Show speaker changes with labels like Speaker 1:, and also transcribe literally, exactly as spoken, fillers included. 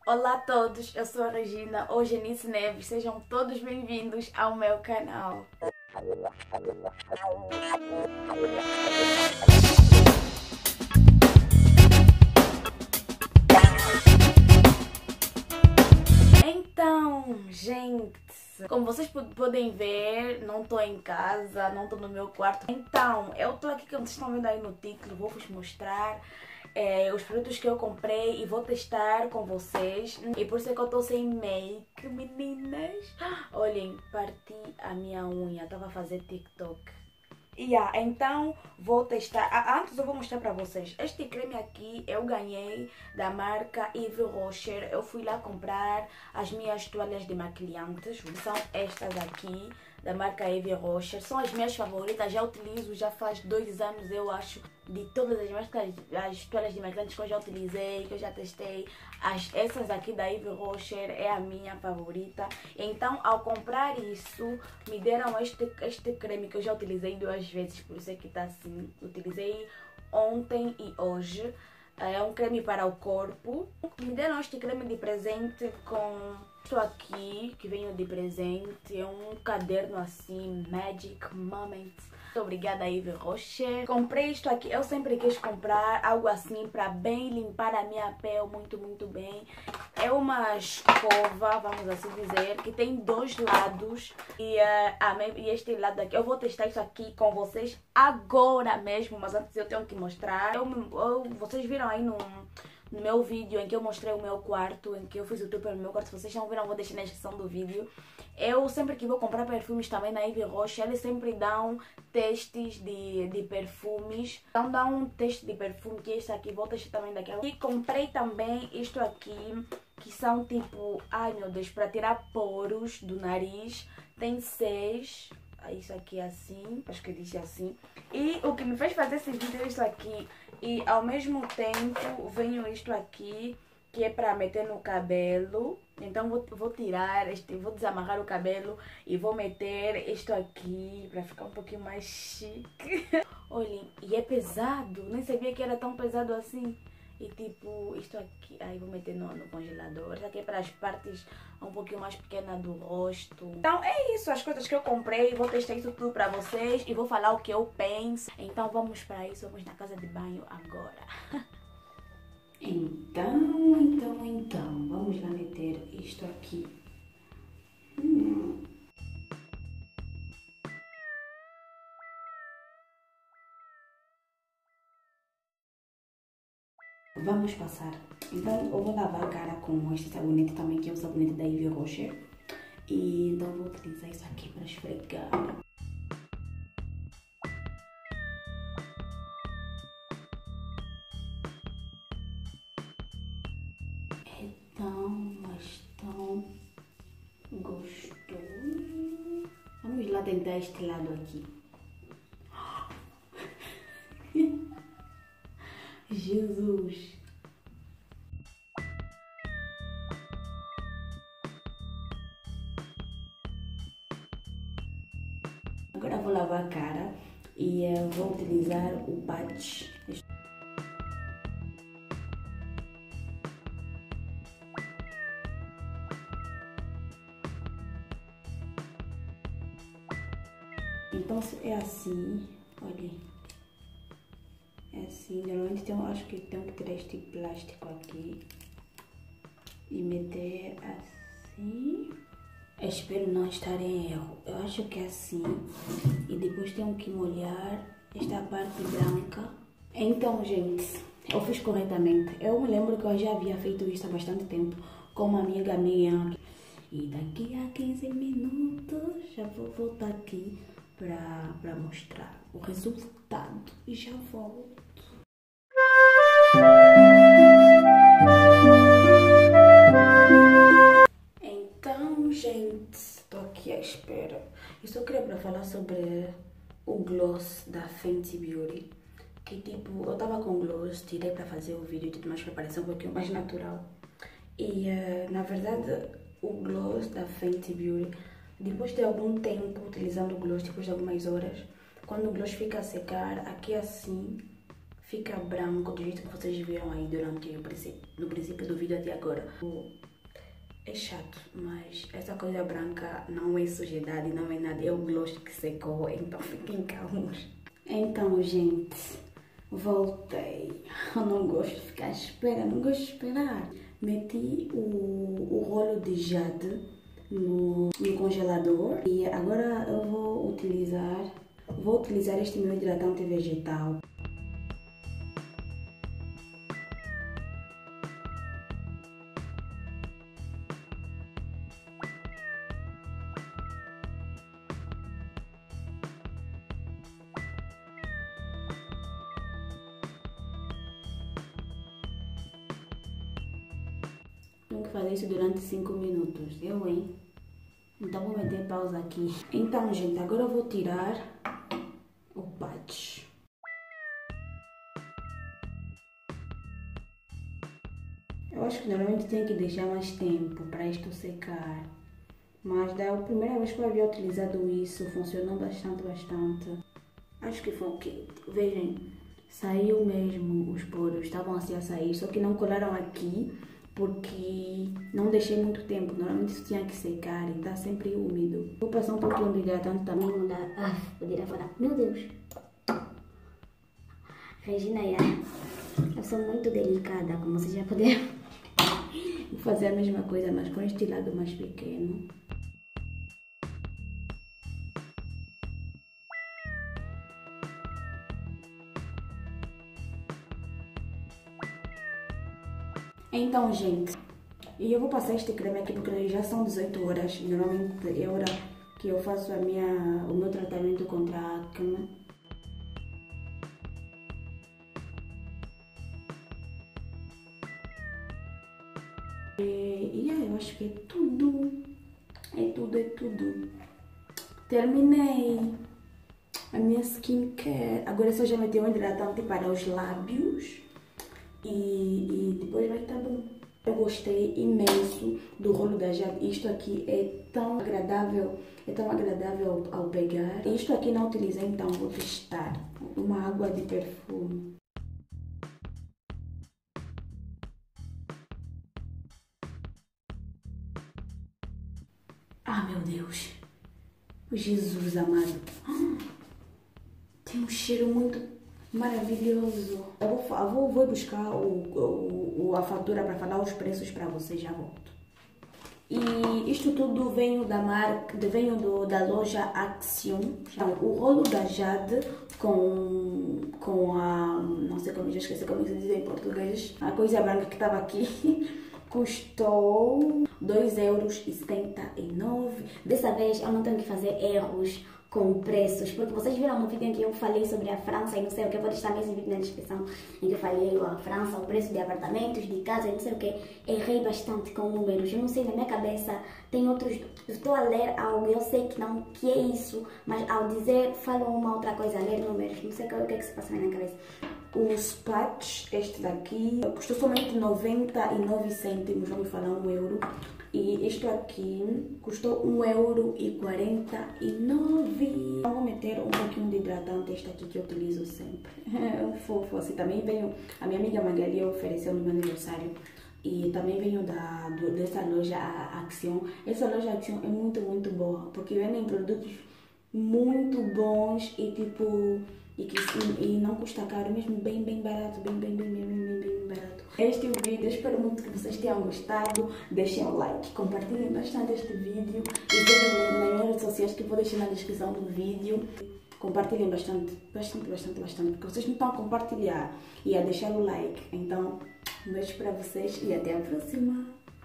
Speaker 1: Olá a todos, eu sou a Regina, hoje é Nice Neves, sejam todos bem-vindos ao meu canal. Então, gente, como vocês podem ver, não estou em casa, não estou no meu quarto. Então, eu estou aqui, como vocês estão vendo aí no título, vou vos mostrar É, os produtos que eu comprei e vou testar com vocês. E por isso é que eu tô sem make, meninas. Olhem, parti a minha unha, tava a fazer TikTok. Yeah, então vou testar. Ah, antes eu vou mostrar pra vocês. Este creme aqui eu ganhei da marca Yves Rocher. Eu fui lá comprar as minhas toalhas demaquilhantes. São estas aqui da marca Yves Rocher. São as minhas favoritas. Já utilizo, já faz dois anos eu acho. De todas as marcas, as toalhas demaquilhantes que eu já utilizei, que eu já testei, as, essas aqui da Yves Rocher é a minha favorita. Então, ao comprar isso, me deram este, este creme que eu já utilizei duas vezes, por isso é que tá assim. Utilizei ontem e hoje. É um creme para o corpo. Me deram este creme de presente com isto aqui, que veio de presente. É um caderno assim, Magic Moments. Muito obrigada, Yves Rocher. Comprei isto aqui. Eu sempre quis comprar algo assim para bem limpar a minha pele muito, muito bem. É uma escova, vamos assim dizer, que tem dois lados. E, uh, ah, e este lado aqui, eu vou testar isso aqui com vocês agora mesmo, mas antes eu tenho que mostrar. Eu, eu, vocês viram aí no, no meu vídeo em que eu mostrei o meu quarto, em que eu fiz o tour pelo meu quarto. Se vocês não viram, eu vou deixar na descrição do vídeo. Eu sempre que vou comprar perfumes também na Yves Rocher, eles sempre dão testes de, de perfumes. Então dá um teste de perfume, que é esse aqui, vou testar também daquela. E comprei também isto aqui, que são tipo, ai meu Deus, para tirar poros do nariz. Tem seis, isso aqui é assim, acho que disse assim. E o que me fez fazer esse vídeo é isso aqui. E ao mesmo tempo venho isto aqui, que é para meter no cabelo. Então vou, vou tirar, este, vou desamarrar o cabelo e vou meter isto aqui para ficar um pouquinho mais chique. Olhem, e é pesado, nem sabia que era tão pesado assim. E tipo, isto aqui, aí vou meter no, no congelador. Isso aqui é para as partes um pouquinho mais pequenas do rosto. Então é isso, as coisas que eu comprei. Vou testar isso tudo para vocês e vou falar o que eu penso. Então vamos para isso, vamos na casa de banho agora. Então, então, então, vamos lá meter isto aqui. Hum. Vamos passar. Então, eu vou lavar a cara com este sabonete também, que é o sabonete da Yves Rocher. E então vou utilizar isso aqui para esfregar. Tão, mas tão gostoso. Vamos lá tentar este lado aqui. Jesus! Agora vou lavar a cara e uh, vou utilizar o patch. Então é assim, olhem, é assim, normalmente tem, acho que tem que tirar este plástico aqui e meter assim. Eu espero não estar em erro, eu acho que é assim, e depois tenho que molhar esta parte branca. Então, gente, eu fiz corretamente. Eu me lembro que eu já havia feito isso há bastante tempo com uma amiga minha. E daqui a quinze minutos já vou voltar aqui para mostrar o resultado e já volto. Então, gente, estou aqui à espera. Eu só queria para falar sobre o gloss da Fenty Beauty. Que tipo, eu tava com gloss, tirei para fazer o vídeo e tudo mais para parecer um pouquinho mais natural. E uh, na verdade, o gloss da Fenty Beauty, depois de algum tempo utilizando o gloss, depois de algumas horas, quando o gloss fica a secar, aqui assim, fica branco do jeito que vocês viram aí durante o princípio, no princípio do vídeo até agora. É chato, mas essa coisa branca não é sujidade, não é nada, é o gloss que secou, então fiquem calmos. Então, gente, voltei. Eu não gosto de ficar à espera, não gosto de esperar. Meti o, o rolo de jade no, no congelador e agora eu vou utilizar, vou utilizar este meu hidratante vegetal. Tenho que fazer isso durante cinco minutos. Eu, hein? Então vou meter pausa aqui. Então, gente, agora eu vou tirar o patch. Eu acho que normalmente tem que deixar mais tempo para isto secar. Mas da primeira vez que eu havia utilizado isso, funcionou bastante, bastante. Acho que foi o quê? Vejam, saiu mesmo os poros, estavam assim a sair, só que não colaram aqui. Porque não deixei muito tempo, normalmente isso tinha que secar e está sempre úmido. Vou passar um pouquinho de hidratante também, não dá. Ah, poderia falar, meu Deus. Regina, eu sou muito delicada, como vocês já puderam. Vou fazer a mesma coisa, mas com este lado mais pequeno. Então, gente, e eu vou passar este creme aqui porque já são dezoito horas. Normalmente é hora que eu faço a minha, o meu tratamento contra a acne. E, e aí, eu acho que é tudo. É tudo, é tudo. Terminei a minha skincare. Agora só já meti um hidratante para os lábios. E, e depois vai estar bom. Eu gostei imenso do rolo da Jade. Isto aqui é tão agradável, é tão agradável ao, ao pegar. Isto aqui não utilizei, então vou testar. Uma água de perfume. Ah, meu Deus. Jesus amado. Tem um cheiro muito maravilhoso. Eu vou, eu vou, vou buscar o, o, a fatura para falar os preços para vocês, já volto. E isto tudo veio da marca, veio do, da loja Action. Então, o rolo da Jade com, com a, não sei como, já esqueci como se diz em português, a coisa branca que estava aqui, custou dois euros e setenta e nove. Dessa vez eu não tenho que fazer erros com preços, porque vocês viram no vídeo em que eu falei sobre a França e não sei o que, eu vou deixar mesmo vídeo na descrição, em que eu falei a França, o preço de apartamentos, de casa e não sei o que, errei bastante com números, eu não sei, na minha cabeça tem outros, eu estou a ler algo, eu sei que não, que é isso, mas ao dizer, falo uma outra coisa, a ler números, não sei o que é que se passa na minha cabeça. Os patches, este daqui, custou somente noventa e nove cêntimos, vamos falar um euro. E isto aqui custou um euro e quarenta e nove. Eu vou meter um pouquinho de hidratante, este aqui que eu utilizo sempre. É um fofo, assim, também veio, a minha amiga Magali ofereceu no meu aniversário. E também veio da, do, dessa loja Action. Essa loja Action é muito, muito boa, porque vendem produtos muito bons e tipo... E, que, e, e não custa caro, mesmo bem, bem barato, bem, bem, bem, bem, bem, bem, bem barato. Este é o vídeo, espero muito que vocês tenham gostado. Deixem o like, compartilhem bastante este vídeo e sigam nas minhas redes sociais que eu vou deixar na descrição do vídeo. Compartilhem bastante, bastante, bastante, bastante, porque vocês não estão a compartilhar e a deixar o like. Então, um beijo para vocês e até a próxima.